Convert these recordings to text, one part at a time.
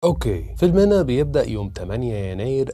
فيلمنا بيبدأ يوم 8 يناير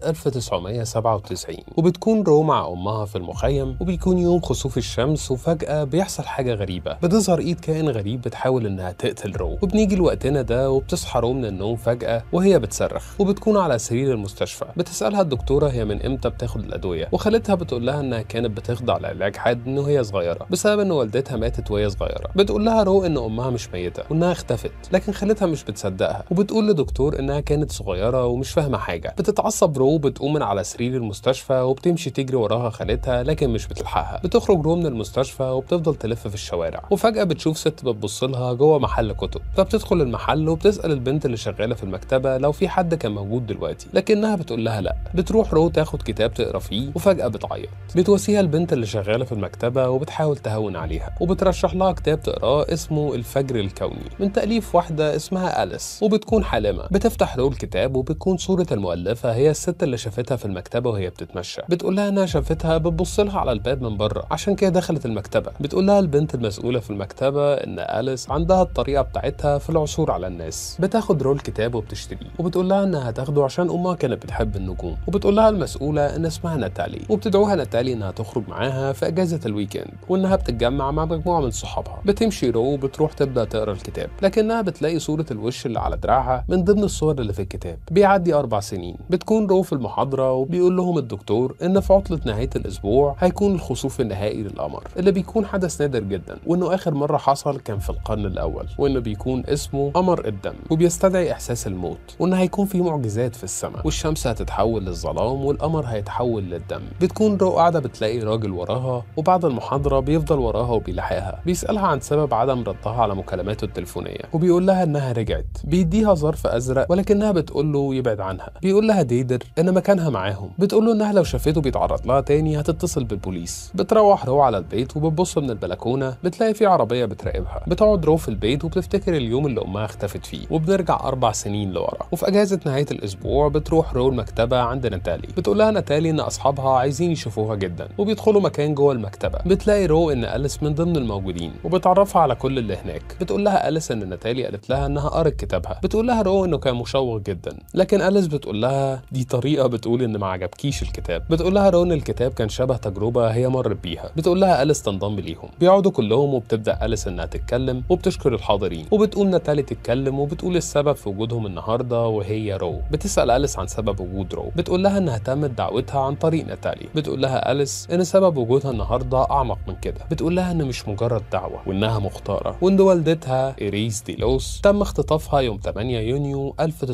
1997 وبتكون رو مع أمها في المخيم وبيكون يوم خسوف الشمس وفجأة بيحصل حاجة غريبة بتظهر إيد كائن غريب بتحاول إنها تقتل رو وبنيجي لوقتنا ده وبتصحى رو من النوم فجأة وهي بتصرخ وبتكون على سرير المستشفى. بتسألها الدكتورة هي من إمتى بتاخد الأدوية وخالتها بتقول لها إنها كانت بتخضع لعلاج حاد إن وهي صغيرة بسبب إن والدتها ماتت وهي صغيرة. بتقول لها رو إن أمها مش ميتة وإنها اختفت لكن خالتها مش بتصدقها وبتقول لدكتور إنها كانت صغيرة ومش فاهمة حاجة. بتتعصب رو بتقوم من على سرير المستشفى وبتمشي تجري وراها خالتها لكن مش بتلحقها. بتخرج رو من المستشفى وبتفضل تلف في الشوارع وفجأة بتشوف ست بتبص لها جوه محل كتب فبتدخل المحل وبتسأل البنت اللي شغالة في المكتبة لو في حد كان موجود دلوقتي لكنها بتقول لها لا. بتروح رو تاخد كتاب تقرا فيه وفجأة بتعيط. بتواسيها البنت اللي شغالة في المكتبة وبتحاول تهون عليها وبترشح لها كتاب تقراه اسمه الفجر الكوني من تأليف واحدة اسمها أليس وبتكون حالمة. بتفتح رو الكتاب وبتكون صورة المؤلفة هي الست اللي شافتها في المكتبة وهي بتتمشى. بتقول لها انها شافتها بتبص لها على الباب من بره عشان كده دخلت المكتبة. بتقول لها البنت المسؤولة في المكتبة ان أليس عندها الطريقة بتاعتها في العثور على الناس. بتاخد رو الكتاب وبتشتريه وبتقول لها انها هتاخده عشان امها كانت بتحب النجوم. وبتقول لها المسؤولة ان اسمها ناتالي وبتدعوها ناتالي انها تخرج معاها في اجازة الويكند وانها بتتجمع مع مجموعة من صحابها. بتمشي رو وبتروح تبدأ تقرا الكتاب لكنها بتلاقي صورة الوش اللي على دراعها من ضمن الصور اللي في الكتاب. بيعدي 4 سنين. بتكون رو في المحاضرة وبيقول لهم الدكتور إن في عطلة نهاية الأسبوع هيكون الخسوف النهائي للقمر اللي بيكون حدث نادر جدا وإنه آخر مرة حصل كان في القرن الأول وإنه بيكون اسمه قمر الدم وبيستدعي إحساس الموت وإن هيكون في معجزات في السماء والشمس هتتحول للظلام والقمر هيتحول للدم. بتكون رو قاعدة بتلاقي راجل وراها وبعد المحاضرة بيفضل وراها وبيلاحقها. بيسألها عن سبب عدم ردها على مكالماته التليفونية وبيقول لها إنها رجعت. بيديها ظرف أزرق ولكنها بتقول له يبعد عنها. بيقول لها ديدر ان مكانها معاهم. بتقول له انها لو شافته بيتعرض لها تاني هتتصل بالبوليس. بتروح رو على البيت وبتبص من البلكونه بتلاقي في عربيه بتراقبها. بتقعد رو في البيت وبتفتكر اليوم اللي امها اختفت فيه وبنرجع 4 سنين لورا. وفي اجازه نهايه الاسبوع بتروح رو المكتبه عند ناتالي. بتقول لها ناتالي ان اصحابها عايزين يشوفوها جدا وبيدخلوا مكان جوه المكتبه. بتلاقي رو ان أليس من ضمن الموجودين وبتعرفها على كل اللي هناك. بتقول لها أليس ان ناتالي قالت لها انها قرت كتابها. بتقول لها رو انه كان مشوق جدا لكن أليس بتقول لها دي طريقة بتقول إن ما عجبكيش الكتاب. بتقول لها رو إن الكتاب كان شبه تجربة هي مرت بيها. بتقول لها أليس تنضم ليهم. بيقعدوا كلهم وبتبدأ أليس إنها تتكلم وبتشكر الحاضرين وبتقول ناتالي تتكلم وبتقول السبب في وجودهم النهاردة وهي رو. بتسأل أليس عن سبب وجود رو. بتقول لها إنها تمت دعوتها عن طريق ناتالي. بتقول لها أليس إن سبب وجودها النهاردة أعمق من كده. بتقول لها إن مش مجرد دعوة وإنها مختارة وإن والدتها إيريس دي لوس تم اختطافها يوم 8 يونيو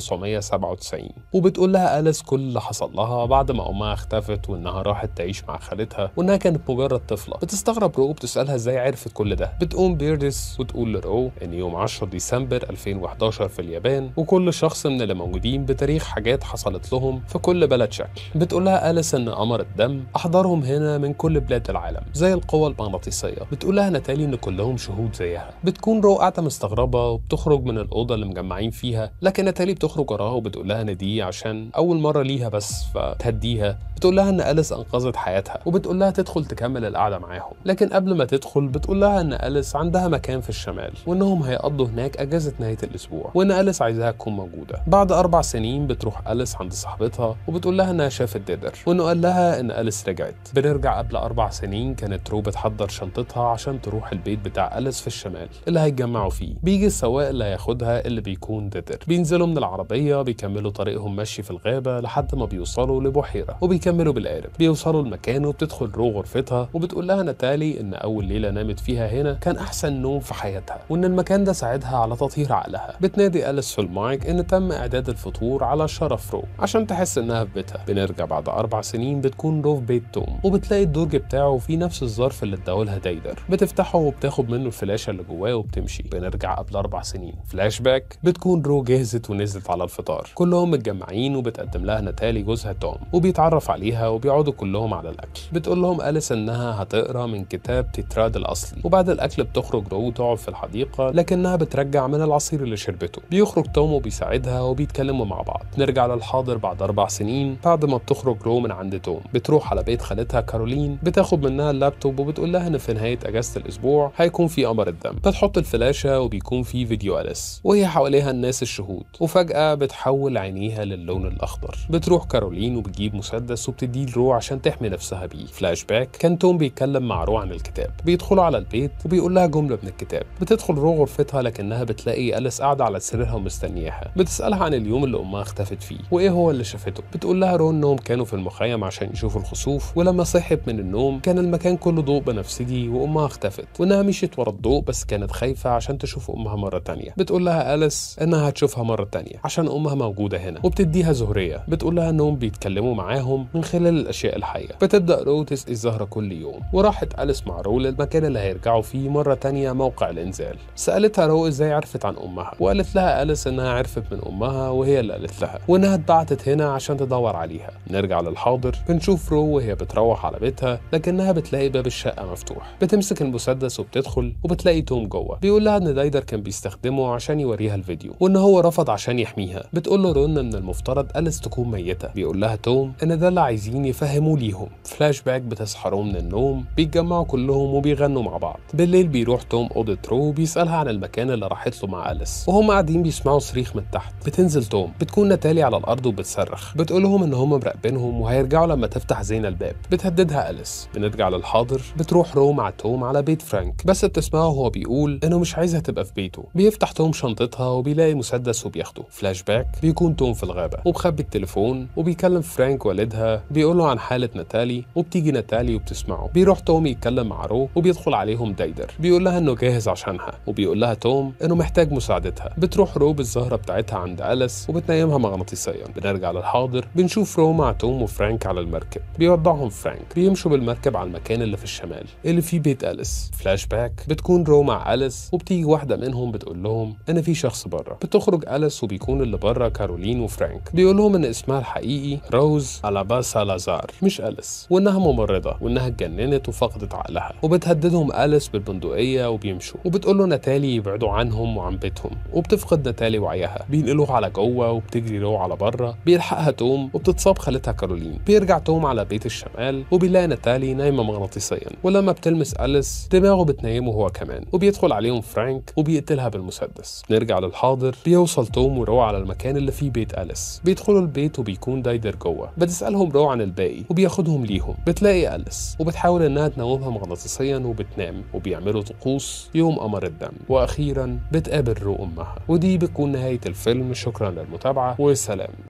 1997. وبتقول لها أليس كل اللي حصل لها بعد ما امها اختفت وانها راحت تعيش مع خالتها وانها كانت مجرد طفله. بتستغرب رو وبتسالها ازاي عرفت كل ده. بتقوم بيردس وتقول لرو ان يوم 10 ديسمبر 2011 في اليابان وكل شخص من اللي موجودين بتاريخ حاجات حصلت لهم في كل بلد شكل. بتقول لها أليس ان قمر الدم احضرهم هنا من كل بلاد العالم زي القوى المغناطيسيه. بتقول لها ناتالي ان كلهم شهود زيها. بتكون رو قاعده مستغربه وبتخرج من الاوضه اللي مجمعين فيها لكن ناتالي بتخرج وراها وبتقول لها ان دي عشان اول مره ليها بس فتهديها. بتقول لها ان أليس انقذت حياتها وبتقول لها تدخل تكمل القعده معاهم لكن قبل ما تدخل بتقول لها ان أليس عندها مكان في الشمال وانهم هيقضوا هناك اجازه نهايه الاسبوع وان أليس عايزاها تكون موجوده. بعد 4 سنين بتروح أليس عند صاحبتها وبتقول لها انها شافت ديدر وانه قال لها ان أليس رجعت. بنرجع قبل 4 سنين كانت رو بتحضر شنطتها عشان تروح البيت بتاع أليس في الشمال اللي هيتجمعوا فيه. بيجي السواق اللي هياخدها اللي بيكون ديدر. بينزلوا من العربيه بيكملوا طريقهم مشي في الغابه لحد ما بيوصلوا لبحيره وبيكملوا بالقارب. بيوصلوا المكان وبتدخل رو غرفتها وبتقول لها ناتالي ان اول ليله نامت فيها هنا كان احسن نوم في حياتها وان المكان ده ساعدها على تطهير عقلها. بتنادي أليس في المايك ان تم اعداد الفطور على شرف رو عشان تحس انها في بيتها. بنرجع بعد 4 سنين بتكون رو في بيت توم وبتلاقي الدرج بتاعه فيه نفس الظرف اللي اداهولها ديدر. بتفتحه وبتاخد منه الفلاشه اللي جواه وبتمشي. بنرجع قبل 4 سنين فلاش باك. بتكون رو جهزت ونزلت على الفطار كلهم متجمعين وبتقدم لها ناتالي جوزها توم وبيتعرف عليها وبيقعدوا كلهم على الاكل. بتقول لهم أليس انها هتقرا من كتاب تيتراد الاصلي. وبعد الاكل بتخرج رو تقعد في الحديقه لكنها بترجع من العصير اللي شربته. بيخرج توم وبيساعدها وبيتكلموا مع بعض. نرجع للحاضر بعد 4 سنين بعد ما بتخرج رو من عند توم. بتروح على بيت خالتها كارولين بتاخد منها اللابتوب وبتقول لها ان في نهايه اجازه الاسبوع هيكون في قمر الدم. بتحط الفلاشه وبيكون في فيديو أليس وهي حواليها الناس الشهود وفجأة بتحول عينيها للون الأخضر. بتروح كارولين وبتجيب مسدس وبتديه لرو عشان تحمي نفسها بيه. فلاش باك كان توم بيتكلم مع رو عن الكتاب. بيدخلوا على البيت وبيقول لها جملة من الكتاب. بتدخل رو غرفتها لكنها بتلاقي أليس قاعدة على سريرها ومستنياها. بتسألها عن اليوم اللي أمها اختفت فيه وإيه هو اللي شافته. بتقول لها رو إنهم كانوا في المخيم عشان يشوفوا الخسوف، ولما صحت من النوم كان المكان كله ضوء بنفسجي وأمها اختفت، وإنها مشيت ورا الضوء بس كانت خايفة عشان تشوف أمها مرة تانية. بتقول لها أليس إنها هتشوفها مرة تانية عشان أمها موجودة هنا، وبتديها زهرية. بتقول لها إنهم بيتكلموا معاهم من خلال الأشياء الحية. بتبدأ رو تسقي الزهرة كل يوم. وراحت أليس مع رو للمكان اللي هيرجعوا فيه مرة تانية، موقع الإنزال. سألتها رو إزاي عرفت عن أمها، وقالت لها أليس إنها عرفت من أمها وهي اللي قالت لها، وإنها اتبعتت هنا عشان تدور عليها. نرجع للحاضر. بنشوف رو وهي بتروح على بيتها لكنها بتلاقي باب الشقة مفتوح. بتمسك المسدس وبتدخل وبتلاقي توم جوه. بيقول لها إن دايدر كان بيستخدمه عشان يوريها الفيديو وإن هو رفض عشان يحميها. بتقول له رو إن من المفترض أليس تكون ميتة. بيقول لها توم إن ده اللي عايزين يفهموه ليهم. فلاش باك بتصحى رو من النوم، بيتجمعوا كلهم وبيغنوا مع بعض. بالليل بيروح توم أوضة رو بيسألها عن المكان اللي راحت له مع أليس، وهم قاعدين بيسمعوا صريخ من تحت. بتنزل توم. بتكون ناتالي على الأرض وبتصرخ. بتقول لهم إن هم مراقبينهم وهيرجعوا لما تفتح زينة الباب. بتهددها أليس. بنرجع للحاضر. بتروح رو مع توم على بيت فرانك، بس بتسمعه وهو بيقول إنه مش عايزها تبقى في بيته. بيفتح توم شنطتها وبيلاقي مسدس وبياخده. فلاش باك بيكون توم في الغابة وبخبي التليفون وبيكلم فرانك والدها، بيقول له عن حالة ناتالي، وبتيجي ناتالي وبتسمعه. بيروح توم يتكلم مع رو وبيدخل عليهم دايدر. بيقول لها إنه جاهز عشانها، وبيقول لها توم إنه محتاج مساعدتها. بتروح رو بالزهرة بتاعتها عند أليس وبتنيمها مغناطيسيا. بنرجع للحاضر. بنشوف رو مع توم وفرانك على المركب. بيودعهم فرانك. بيمشوا بالمركب على المكان اللي في الشمال اللي فيه بيت أليس. فلاش باك بتكون رو مع أليس وبتيجي واحدة منهم بتقول لهم إن في شخص بره. بتخرج أليس وبيكون اللي بره كارولين وفرانك. بيقول لهم إن اسمها الحقيقي روز ألاباسا لازار مش أليس، وإنها ممرضة وإنها اتجننت وفقدت عقلها. وبتهددهم أليس بالبندقية وبيمشوا. وبتقول له ناتالي يبعدوا عنهم وعن بيتهم. وبتفقد ناتالي وعيها. بينقلوها على جوه وبتجري رو على بره. بيلحقها توم وبتتصاب خالتها كارولين. بيرجع توم على بيت الشمال وبيلاقي ناتالي نايمة مغناطيسيا، ولما بتلمس أليس دماغه بتنيمه هو كمان. وبيدخل عليهم فرانك وبيقتلها بالمسدس. نرجع للحاضر. بيوصل توم ورو على المكان اللي فيه بيت أليس. بيدخلوا البيت وبيكون دايدر جوه. بتسألهم رو عن الباقي وبياخدهم ليهم. بتلاقي أليس وبتحاول إنها تنومها مغناطيسيا وبتنام، وبيعملوا طقوس يوم قمر الدم. وأخيرا بتقابل رو أمها. ودي بتكون نهاية الفيلم. شكرا للمتابعة وسلام.